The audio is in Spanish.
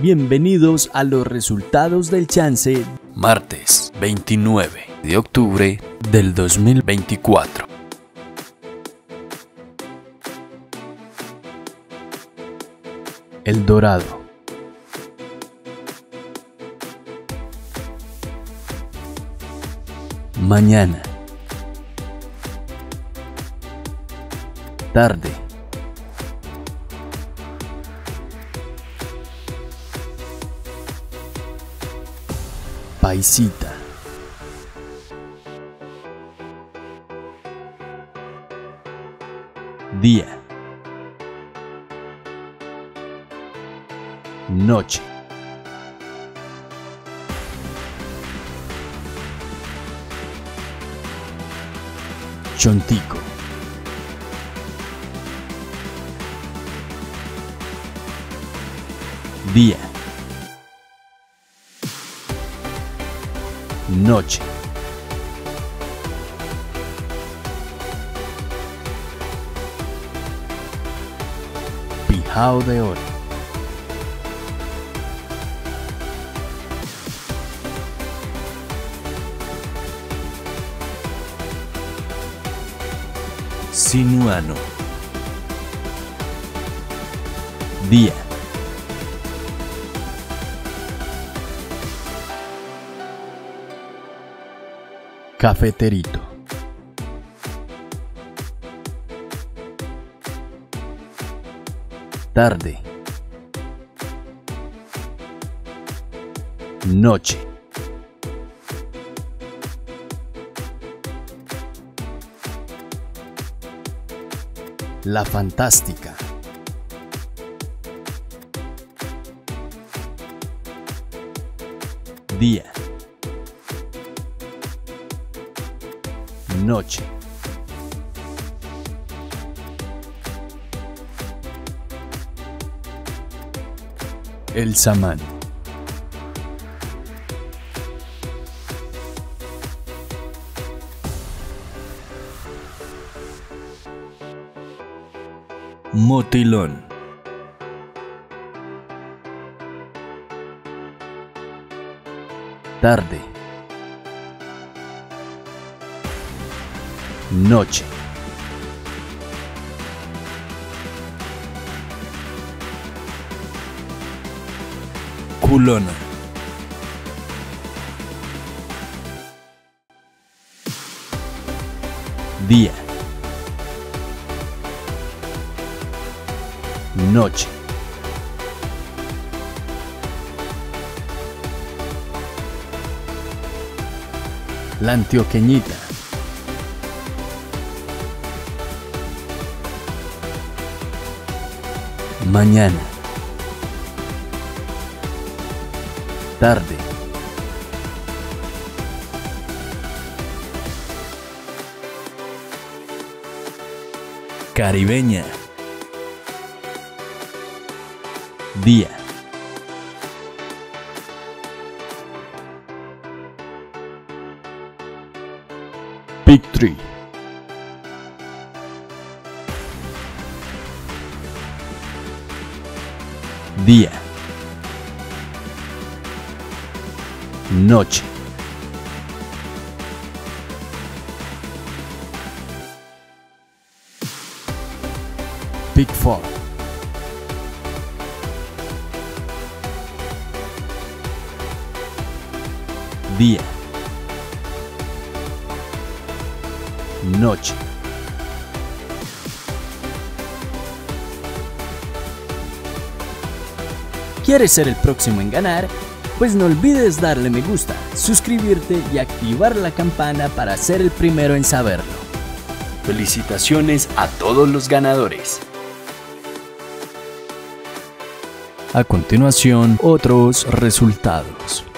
Bienvenidos a los resultados del chance, martes 29 de octubre del 2024. El Dorado. Mañana. Tarde. Paisita. Día. Noche. Chontico. Día. Noche. Pijao de oro. Sinuano. Día. Cafeterito. Tarde. Noche. La Fantástica. Día. Noche. El Samán. Motilón. Tarde. Noche. Culona. Día. Noche. La Antioqueñita. Mañana. Tarde. Caribeña. Día. Big Tree. Día. Noche. Big Four. Día. Noche. ¿Quieres ser el próximo en ganar? Pues no olvides darle me gusta, suscribirte y activar la campana para ser el primero en saberlo. Felicitaciones a todos los ganadores. A continuación, otros resultados.